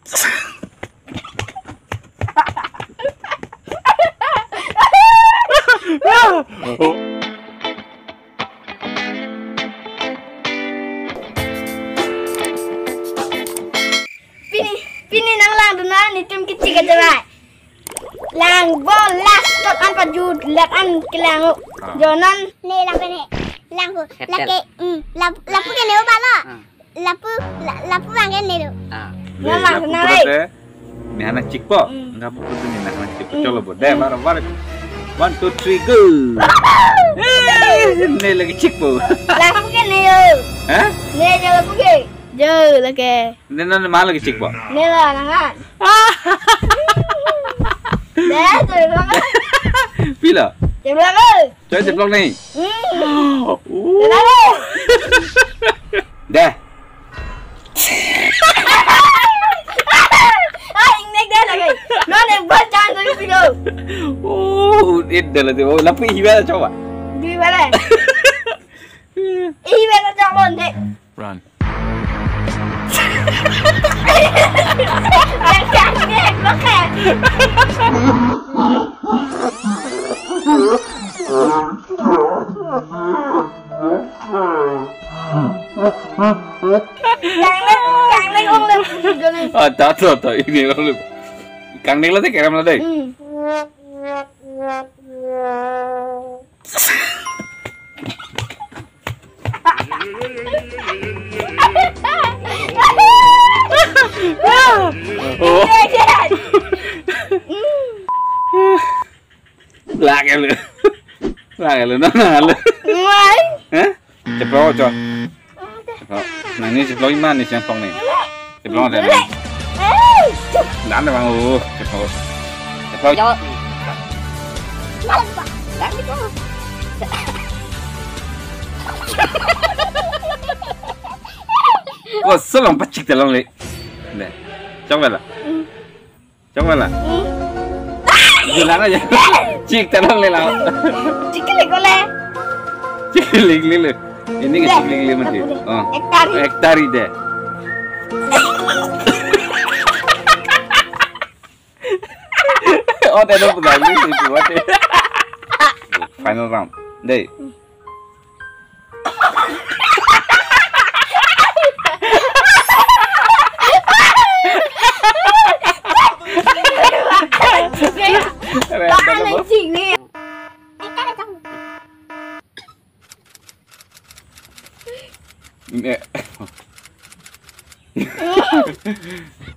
Pini nang lang duna ni tim kecil aja lah. Lang bolas tot an pajud lek an kilang jonon Nih lampu nih. Lampu. Laki lampu kan nih bala. Lampu bang kan nih. Nang nang Ni anak cik po. Enggak apa tu ni anak cik po. Coba bo. Deh bareng. 1 2 3 go. Ni lagi cik po. lampu kan nih yo. Hah? Nih yo lampu ke. Jo lagi. Ni mana lagi cik po? Nih lah nangan. Dah tu lah. Pila? Ceblok ke? Coba ceplok ni. Dah. Dah. Nek dah lagi. No nek bacan tu video. Oh, itu lah tu. Lampu hiwa coba. Di mana? Ih, mana coba dek. Run. Nek makan. Càng lên ung lên. Ah, tak. Ini lalu. Kang Nela tu kira mana deh? Lagi lu, nana lu. Ngoài. Hah? Ceplok coba. Nah ini ceplok iman nih centong nih. Ceplok ada. Nggak ada bang, ceplok. Ceplok. Malam pak. Dah gitu. Oh, selong pacik dalam le. Dah. Coba lah. Coba lah. Bilang aja. Cik dalam le lah. Ciklik boleh. Ciklik le. Ini ke ciklik le mesti. Oh. Hektari deh. Oh, dah dapat lagi itu buat. Final round. Deh. Bạn này chỉnh đi. Nè.